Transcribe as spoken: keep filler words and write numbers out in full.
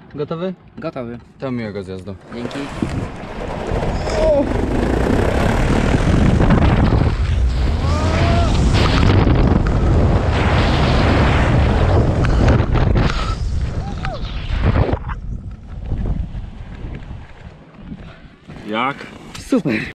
Gotowy? Gotowy. To miłego zjazdu. Dzięki. Jak? Super.